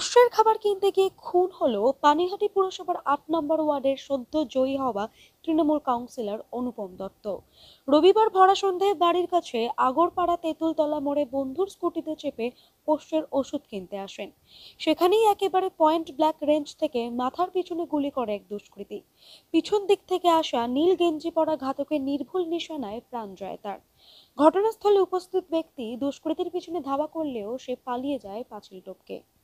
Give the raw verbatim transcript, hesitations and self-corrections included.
পোষ্যের খাবার কিনতে গিয়ে খুন হলো পানিহাটি পুরসভার আট নম্বর ওয়ার্ডের সদ্য জয়ী হওয়া তৃণমূল কাউন্সিলর অনুপম দত্ত। রবিবার ভরা সন্ধ্যায় বাড়ির কাছে আগরপাড়া তেঁতুলতলা মোড়ে বন্ধুর স্কুটিতে চেপে পোষ্যের ওষুধ কিনতে আসেন। সেখানেই একেবারে পয়েন্ট ব্ল্যাক রেঞ্জ থেকে মাথার পিছনে গুলি করে এক দুষ্কৃতী। পিছন দিক থেকে আসা নীল গেঞ্জি পরা ঘাতকের নির্ভুল নিশানায় প্রাণ যায় তার। ঘটনাস্থলে উপস্থিত ব্যক্তি দুষ্কৃতীর পিছনে ধাওয়া করলেও সে পালিয়ে যায় পাঁচিল টপকে।